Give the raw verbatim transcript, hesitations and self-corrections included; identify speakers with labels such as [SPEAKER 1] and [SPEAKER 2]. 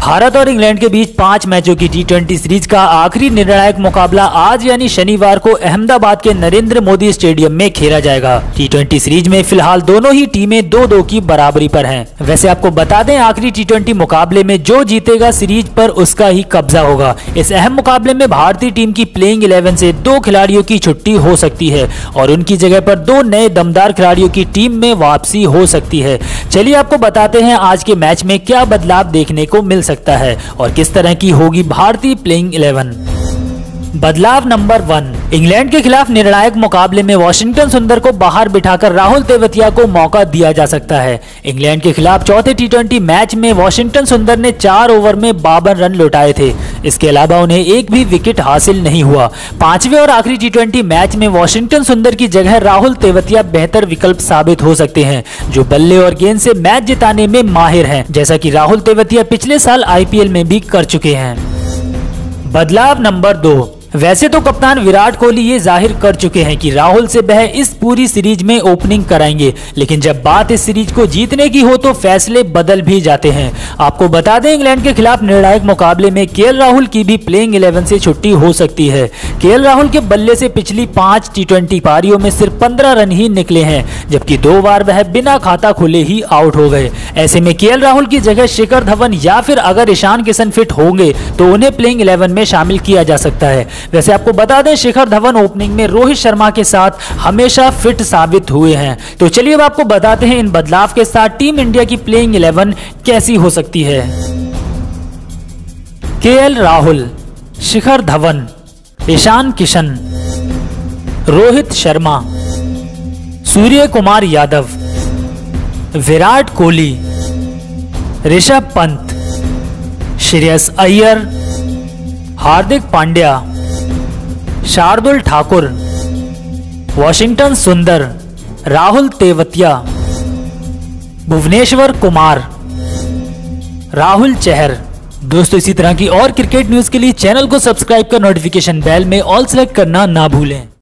[SPEAKER 1] भारत और इंग्लैंड के बीच पांच मैचों की टी ट्वेंटी सीरीज का आखिरी निर्णायक मुकाबला आज यानी शनिवार को अहमदाबाद के नरेंद्र मोदी स्टेडियम में खेला जाएगा। टी ट्वेंटी सीरीज में फिलहाल दोनों ही टीमें दो दो की बराबरी पर हैं। वैसे आपको बता दें, आखिरी टी ट्वेंटी मुकाबले में जो जीतेगा सीरीज पर उसका ही कब्जा होगा। इस अहम मुकाबले में भारतीय टीम की प्लेइंग इलेवन से दो खिलाड़ियों की छुट्टी हो सकती है और उनकी जगह पर दो नए दमदार खिलाड़ियों की टीम में वापसी हो सकती है। चलिए आपको बताते हैं आज के मैच में क्या बदलाव देखने को मिल सकता है और किस तरह की होगी भारतीय प्लेइंग इलेवन। बदलाव नंबर वन, इंग्लैंड के खिलाफ निर्णायक मुकाबले में वॉशिंगटन सुंदर को बाहर बिठाकर राहुल तेवतिया को मौका दिया जा सकता है। इंग्लैंड के खिलाफ चौथे टी ट्वेंटी मैच में वॉशिंगटन सुंदर ने चार ओवर में बावन रन लौटाए थे। इसके अलावा उन्हें एक भी विकेट हासिल नहीं हुआ। पांचवें और आखिरी टी ट्वेंटी मैच में वॉशिंगटन सुंदर की जगह राहुल तेवतिया बेहतर विकल्प साबित हो सकते हैं, जो बल्ले और गेंद से मैच जिताने में माहिर हैं, जैसा कि राहुल तेवतिया पिछले साल आई पी एल में भी कर चुके हैं। बदलाव नंबर दो, वैसे तो कप्तान विराट कोहली ये जाहिर कर चुके हैं कि राहुल से वह इस पूरी सीरीज में ओपनिंग कराएंगे, लेकिन जब बात इस सीरीज को जीतने की हो तो फैसले बदल भी जाते हैं। आपको बता दें, इंग्लैंड के खिलाफ निर्णायक मुकाबले में के एल राहुल की भी प्लेइंग इलेवन से छुट्टी हो सकती है। के एल राहुल के बल्ले से पिछली पांच टी ट्वेंटी पारियों में सिर्फ पंद्रह रन ही निकले हैं, जबकि दो बार वह बिना खाता खुले ही आउट हो गए। ऐसे में के एल राहुल की जगह शिखर धवन या फिर अगर ईशान किशन फिट होंगे तो उन्हें प्लेइंग इलेवन में शामिल किया जा सकता है। वैसे आपको बता दें, शिखर धवन ओपनिंग में रोहित शर्मा के साथ हमेशा फिट साबित हुए हैं। तो चलिए अब आपको बताते हैं इन बदलाव के साथ टीम इंडिया की प्लेइंग इलेवन कैसी हो सकती है। K L Rahul, Shikhar Dhawan, Ishan Kishan, Rohit Sharma, Surya Kumar Yadav, Virat Kohli, Rishabh Pant, Shreyas Iyer, Hardik Pandya, Shardul Thakur, Washington Sundar, Rahul Tewatia, Bhuvneshwar Kumar, Rahul Chahar. दोस्तों, इसी तरह की और क्रिकेट न्यूज के लिए चैनल को सब्सक्राइब कर नोटिफिकेशन बेल में ऑल सेलेक्ट करना ना भूलें।